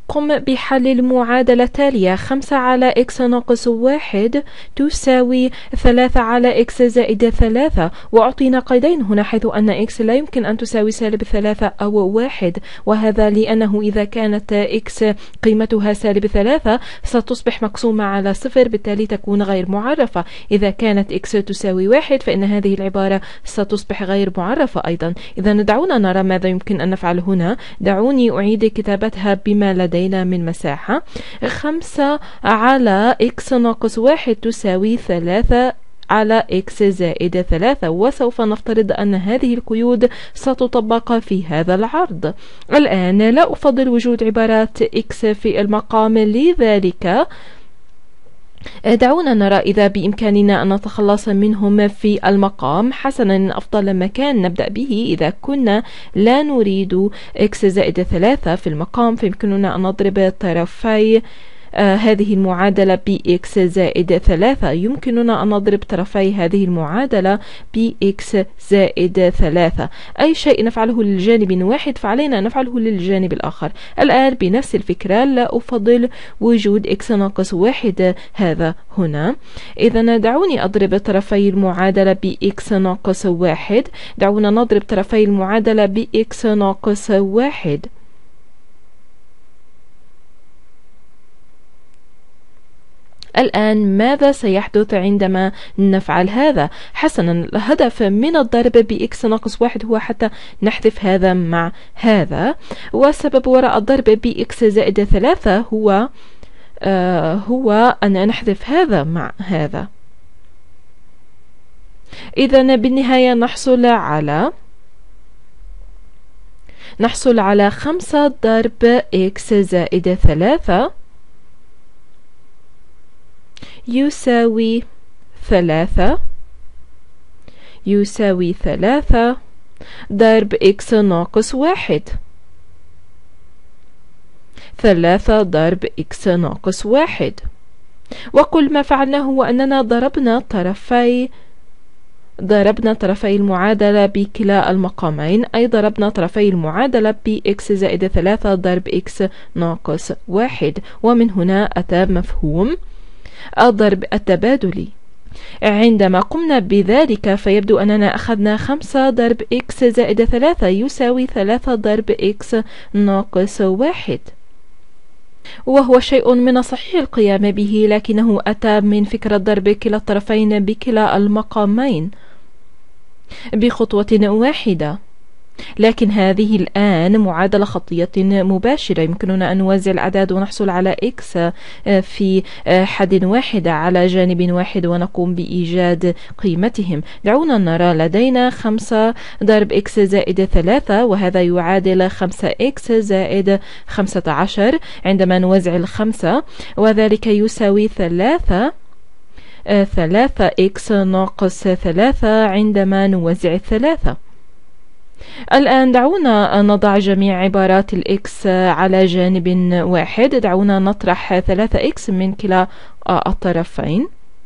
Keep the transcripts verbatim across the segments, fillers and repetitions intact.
قم بحل المعادلة التالية. خمسة على إكس ناقص واحد تساوي ثلاثة على إكس زائد ثلاثة، وأعطينا قيدين هنا حيث أن إكس لا يمكن أن تساوي سالب ثلاثة أو واحد، وهذا لأنه إذا كانت إكس قيمتها سالب ثلاثة ستصبح مقسومة على صفر، بالتالي تكون غير معرفة. إذا كانت إكس تساوي واحد فإن هذه العبارة ستصبح غير معرفة أيضا. إذا دعونا نرى ماذا يمكن أن نفعل هنا. دعوني أعيد كتابتها بما لدينا من مساحة. خمسة على إكس ناقص واحد تساوي ثلاثة على إكس زائد ثلاثة، وسوف نفترض أن هذه القيود ستطبق في هذا العرض. الآن لا أفضل وجود عبارات إكس في المقام، لذلك دعونا نرى إذا بإمكاننا أن نتخلص منهم في المقام. حسنا، أفضل مكان نبدأ به إذا كنا لا نريد إكس زائد ثلاثة في المقام فيمكننا أن نضرب طرفي آه هذه المعادلة بإكس زائد ثلاثة. يمكننا أن نضرب طرفي هذه المعادلة بإكس زائد ثلاثة. أي شيء نفعله للجانب واحد فعلينا أن نفعله للجانب الآخر. الآن بنفس الفكرة لا أفضل وجود إكس ناقص واحد هذا هنا. إذا دعوني أضرب طرفي المعادلة بإكس ناقص واحد. دعونا نضرب طرفي المعادلة بإكس ناقص واحد. الآن ماذا سيحدث عندما نفعل هذا؟ حسنا، الهدف من الضرب بإكس ناقص واحد هو حتى نحذف هذا مع هذا، والسبب وراء الضرب بإكس زائد ثلاثة هو آه هو أن نحذف هذا مع هذا. إذا بالنهاية نحصل على نحصل على خمسة ضرب إكس زائد ثلاثة يساوي ثلاثة يساوي ثلاثة ضرب إكس ناقص واحد. ثلاثة ضرب إكس ناقص واحد. وكل ما فعلناه هو أننا ضربنا طرفي ضربنا طرفي المعادلة بكلا المقامين، أي ضربنا طرفي المعادلة بإكس زائد ثلاثة ضرب إكس ناقص واحد، ومن هنا أتى مفهوم الضرب التبادلي. عندما قمنا بذلك فيبدو أننا أخذنا خمسة ضرب إكس زائد ثلاثة يساوي ثلاثة ضرب إكس ناقص واحد، وهو شيء من الصحيح القيام به، لكنه أتى من فكرة ضرب كلا الطرفين بكلا المقامين بخطوة واحدة. لكن هذه الآن معادلة خطية مباشرة. يمكننا أن نوزع الأعداد ونحصل على إكس في حد واحد على جانب واحد ونقوم بإيجاد قيمتهم. دعونا نرى. لدينا خمسة ضرب إكس زائد ثلاثة، وهذا يعادل خمسة إكس زائد خمسة عشر عندما نوزع الخمسة، وذلك يساوي ثلاثة ثلاثة إكس ناقص ثلاثة عندما نوزع الثلاثة. الآن دعونا نضع جميع عبارات الإكس على جانب واحد. دعونا نطرح ثلاثة إكس من كلا الطرفين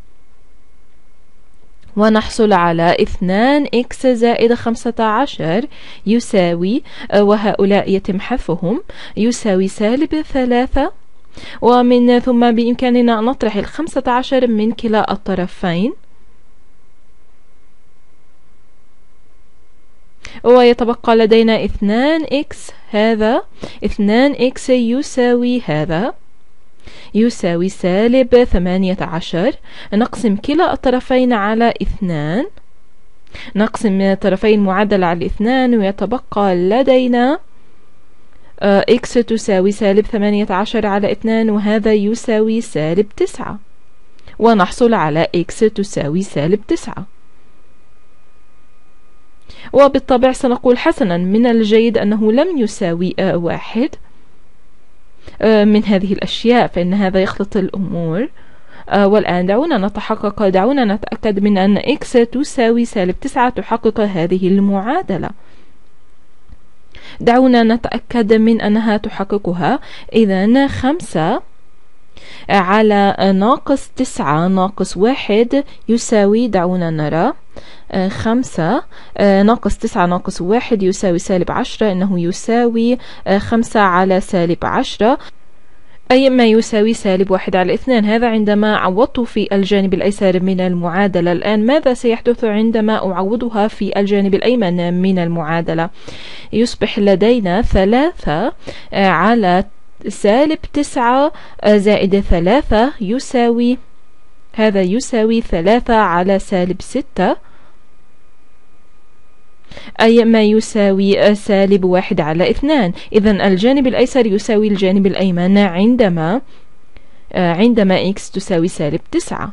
ونحصل على اثنان إكس زائد خمسة عشر يساوي، وهؤلاء يتم حذفهم، يساوي سالب ثلاثة، ومن ثم بإمكاننا أن نطرح الخمسة عشر من كلا الطرفين ويتبقى لدينا اثنان إكس. هذا اثنان إكس يساوي هذا يساوي سالب ثمانية عشر. نقسم كلا الطرفين على اثنان، نقسم طرفي المعادلة على اثنان، ويتبقى لدينا إكس تساوي سالب ثمانية عشر على اثنان، وهذا يساوي سالب تسعة، ونحصل على إكس تساوي سالب تسعة. وبالطبع سنقول حسنا من الجيد أنه لم يساوي واحد من هذه الأشياء، فإن هذا يخلط الأمور. والآن دعونا نتحقق دعونا نتأكد من أن إكس تساوي سالب تسعة تحقق هذه المعادلة. دعونا نتأكد من أنها تحققها. إذن خمسة على ناقص تسعة ناقص واحد يساوي، دعونا نرى، خمسة ناقص تسعة ناقص واحد يساوي سالب عشرة، إنه يساوي خمسة على سالب عشرة. أي ما يساوي سالب واحد على اثنان. هذا عندما عوضت في الجانب الأيسر من المعادلة. الآن ماذا سيحدث عندما أعوضها في الجانب الأيمن من المعادلة؟ يصبح لدينا ثلاثة على سالب تسعة زائد ثلاثة يساوي، هذا يساوي ثلاثة على سالب ستة، أي ما يساوي سالب واحد على اثنان. إذن الجانب الأيسر يساوي الجانب الأيمن عندما عندما x تساوي سالب تسعة.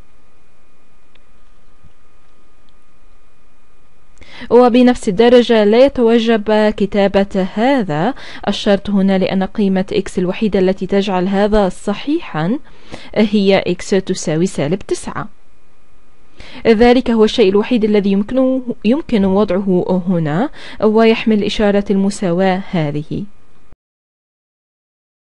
وبنفس الدرجة لا يتوجب كتابة هذا الشرط هنا، لأن قيمة x الوحيدة التي تجعل هذا صحيحا هي x تساوي سالب تسعة. ذلك هو الشيء الوحيد الذي يمكن يمكن وضعه هنا ويحمل إشارة المساواة هذه.